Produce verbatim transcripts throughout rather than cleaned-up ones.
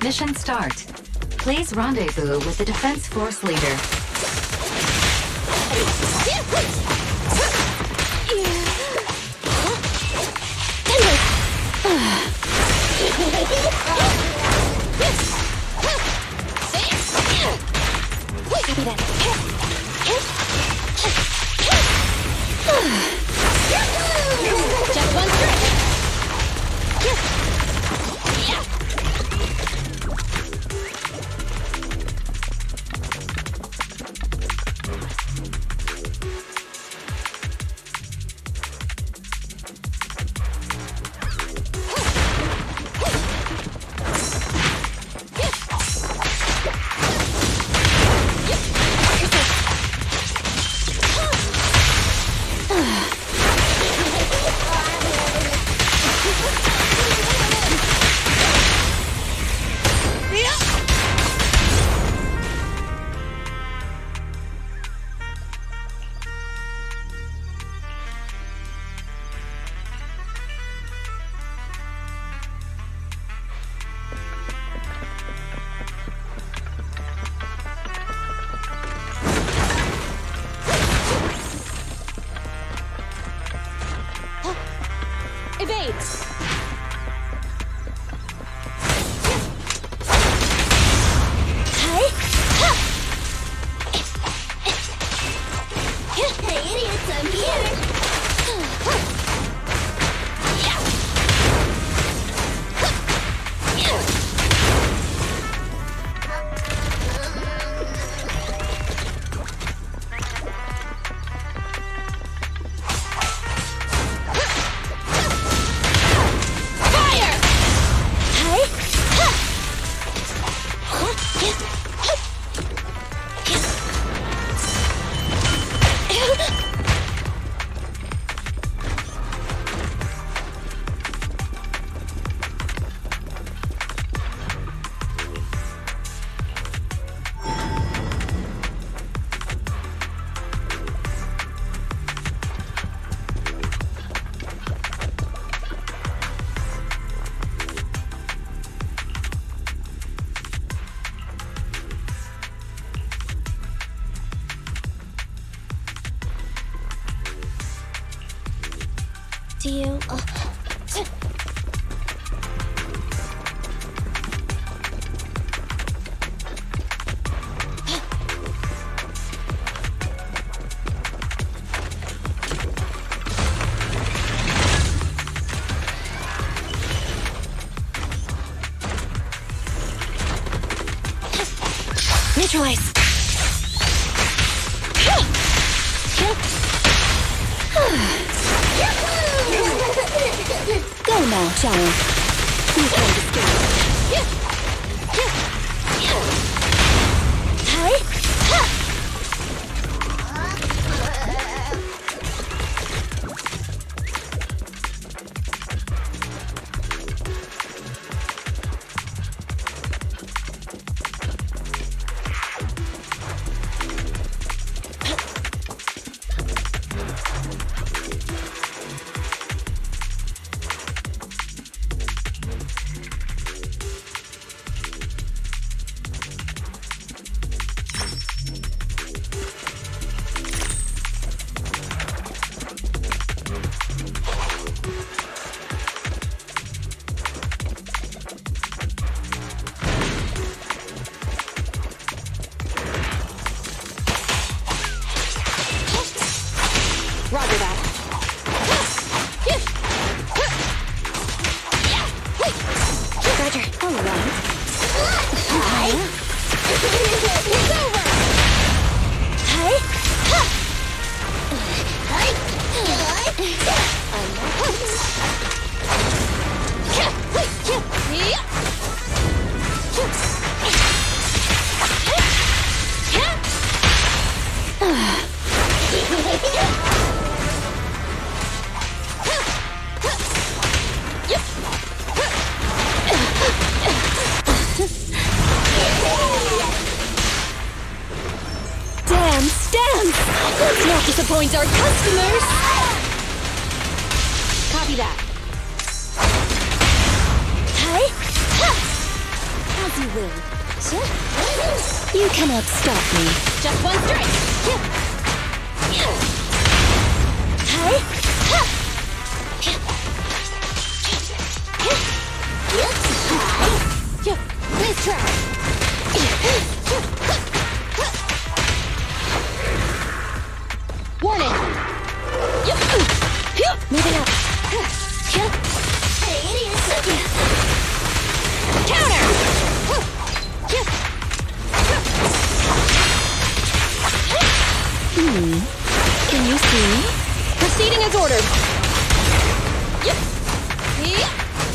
Mission start. Please rendezvous with the defense force leader. Copy that. Just one strike. Evade! Hi! Hey, idiots, I'm here! Do you... Uh, neutralize! Go now, child. You can't escape. Hi. Roger that. Roger. All right. Hi. It's over. Hi. Hi. Damn, stand! Let's not disappoint our customers! Copy that. Hi! How's will. You cannot stop me. Just one strike. Hi. Nice try. Warning. Moving up. Counter. Hmm. Can you see? Proceeding as ordered. Yep. Yep.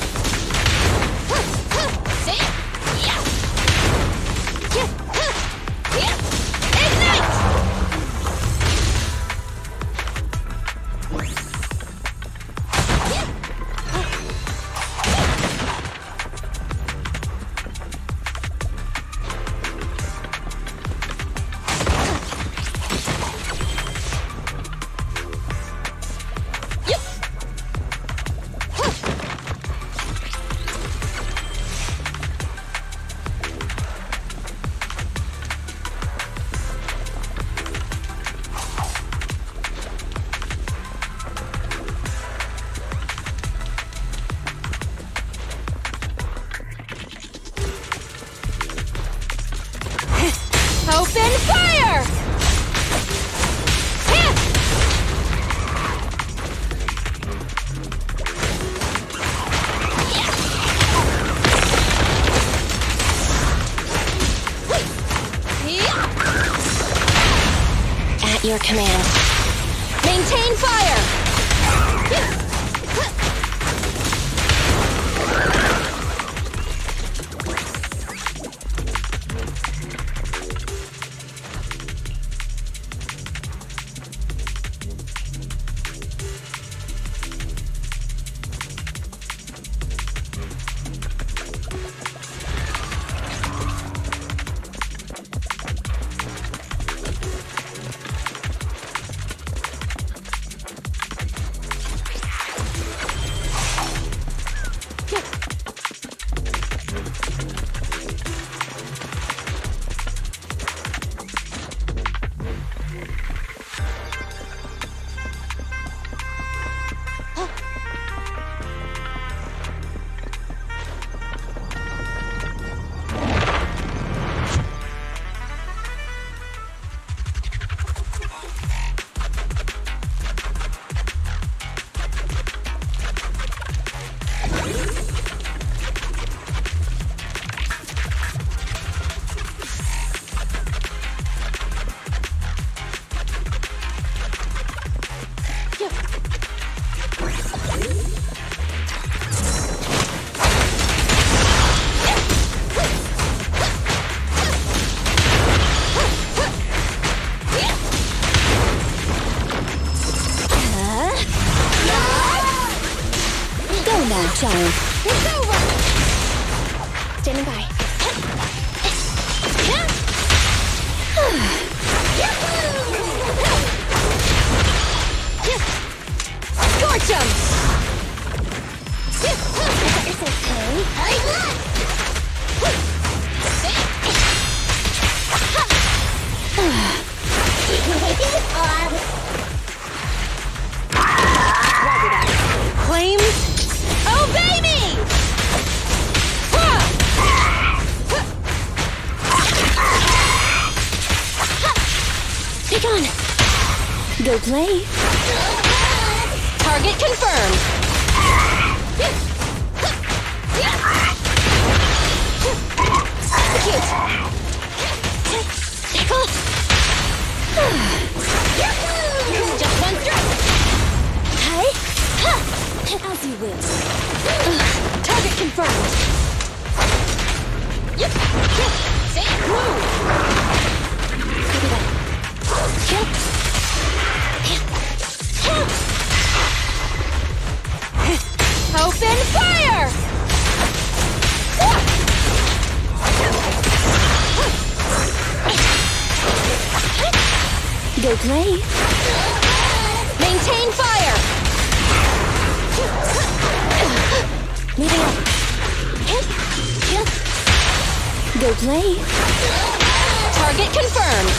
Open fire! At your command. Maintain fire! Child. It's over! Standing by. Scorch 'em! It's okay. Flames? Obey me! Be gone! Go play. Target confirmed. Execute. Tickle. Just one strike. Hi. As you will. Uh, target confirmed. Yep. Safe move. Give it up. Yep. Open fire! Go play. Maintain fire. Moving up. Go Go play. Target confirmed.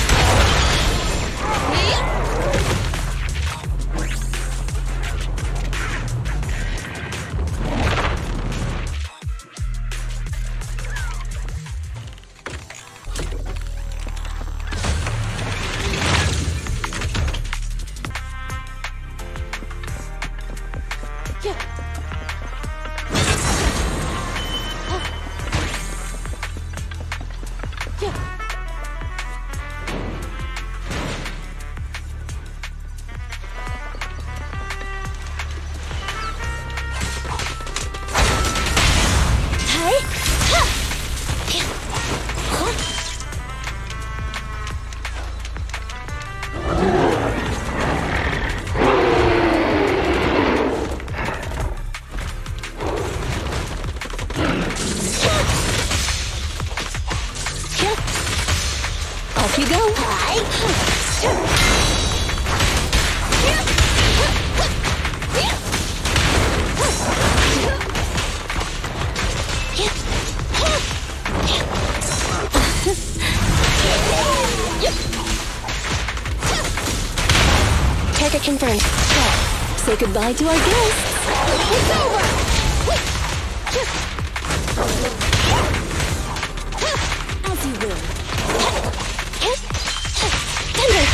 Off you go. Target confirmed. Say goodbye to our guests. It's over. As you will. Thunder.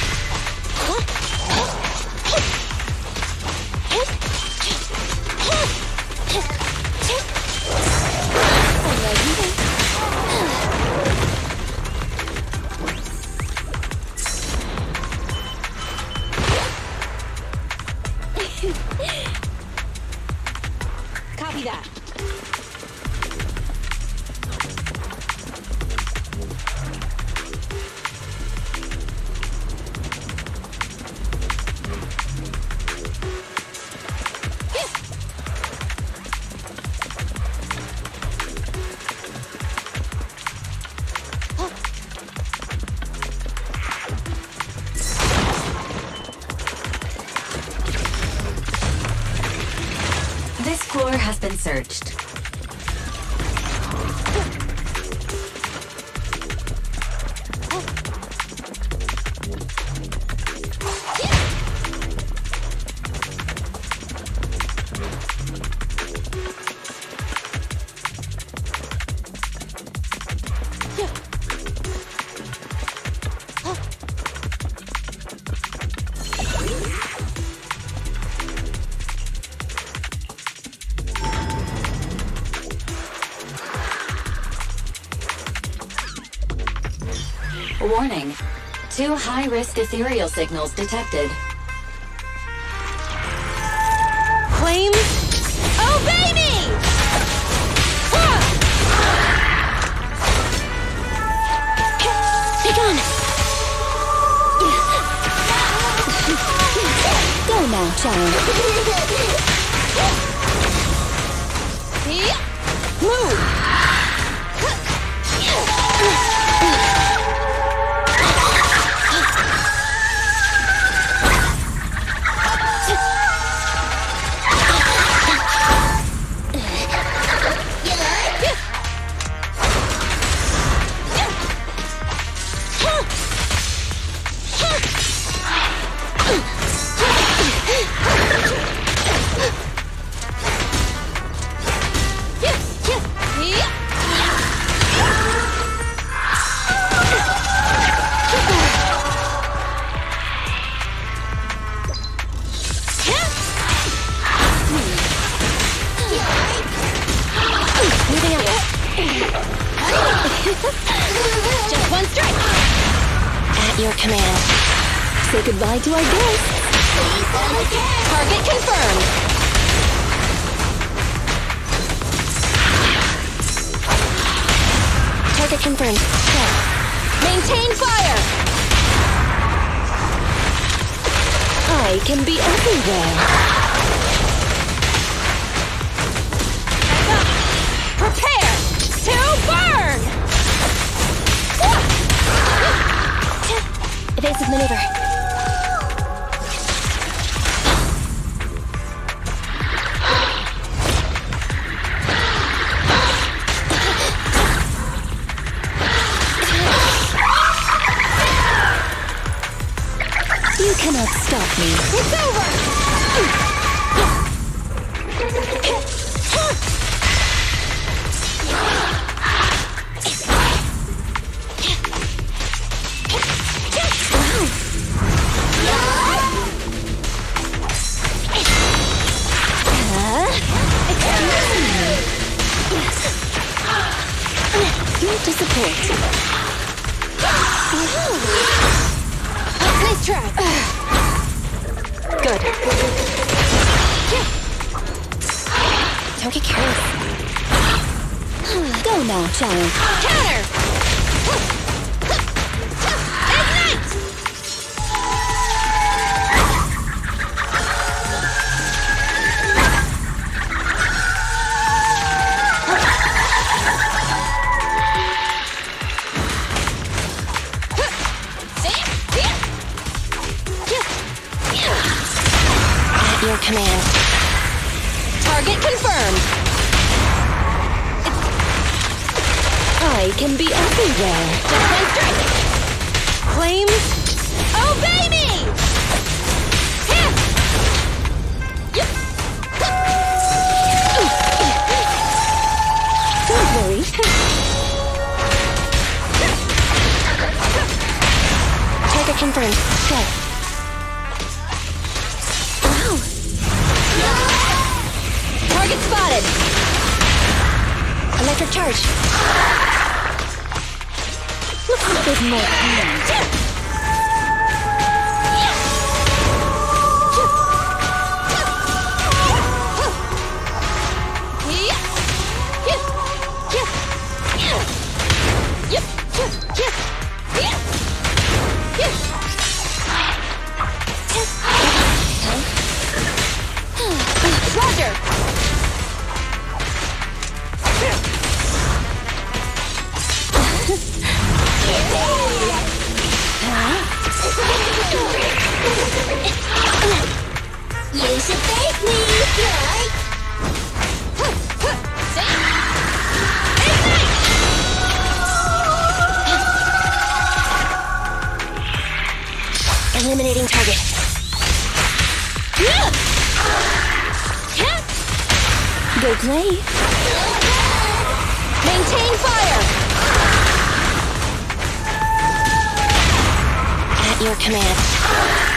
Copy that. This floor has been searched. Warning. Two high-risk ethereal signals detected. Flames? Oh, baby! Ah! Take on! Go now, child. Move! Just one strike! At your command. Say goodbye to our guests. Target confirmed. Target confirmed. Maintain fire! I can be everywhere. Prepare to burn! Evasive maneuver. to support. Nice try. Good. Don't get careless. Go now, child. Counter! Ignite! At your command. Target confirmed. I can be everywhere. Just one strike. Flames, obey me! Here! Yep. Don't worry. Target confirmed. Go. Wow. Target spotted. Electric charge. Looks a bit more calm. Roger! You should thank me, right? Eliminating target. Go play. Maintain fire. At your command.